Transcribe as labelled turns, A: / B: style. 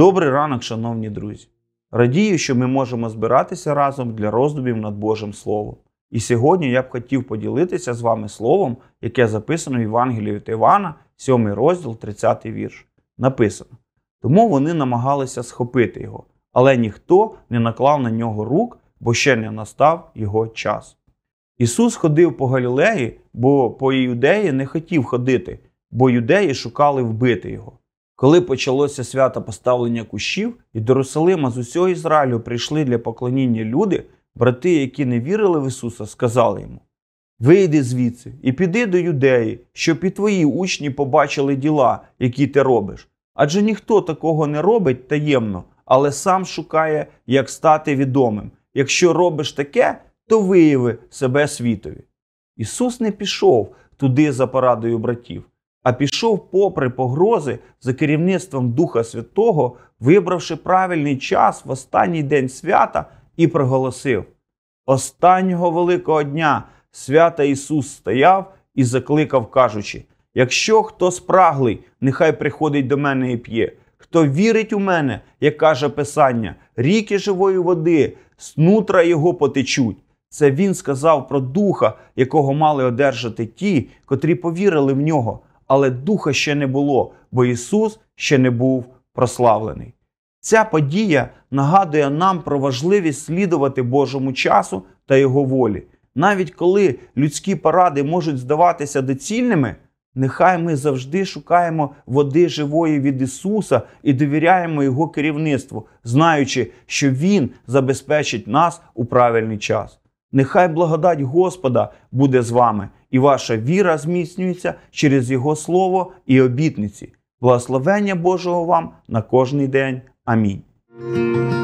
A: Добрий ранок, шановні друзі! Радію, що ми можемо збиратися разом для роздумів над Божим Словом. І сьогодні я б хотів поділитися з вами словом, яке записано в Євангелії від Івана, 7 розділ, 30 вірш. Написано: «Тому вони намагалися схопити його, але ніхто не наклав на нього рук, бо ще не настав його час». Ісус ходив по Галілеї, бо по Іудеї не хотів ходити, бо юдеї шукали вбити його. Коли почалося свято поставлення кущів, і до Єрусалима з усього Ізраїлю прийшли для поклоніння люди, брати, які не вірили в Ісуса, сказали йому: «Вийди звідси і піди до Юдеї, щоб і твої учні побачили діла, які ти робиш. Адже ніхто такого не робить таємно, але сам шукає, як стати відомим. Якщо робиш таке, то вияви себе світові». Ісус не пішов туди за порадою братів, а пішов попри погрози за керівництвом Духа Святого, вибравши правильний час в останній день свята, і проголосив: «Останнього великого дня свята Ісус стояв і закликав, кажучи: якщо хто спраглий, нехай приходить до мене і п'є. Хто вірить у мене, як каже Писання, ріки живої води з нутра його потечуть». Це він сказав про Духа, якого мали одержати ті, котрі повірили в нього. Але Духа ще не було, бо Ісус ще не був прославлений. Ця подія нагадує нам про важливість слідувати Божому часу та Його волі. Навіть коли людські поради можуть здаватися доцільними, нехай ми завжди шукаємо води живої від Ісуса і довіряємо Його керівництву, знаючи, що Він забезпечить нас у правильний час. Нехай благодать Господа буде з вами, і ваша віра зміцнюється через Його Слово і обітниці. Благословення Божого вам на кожний день. Амінь.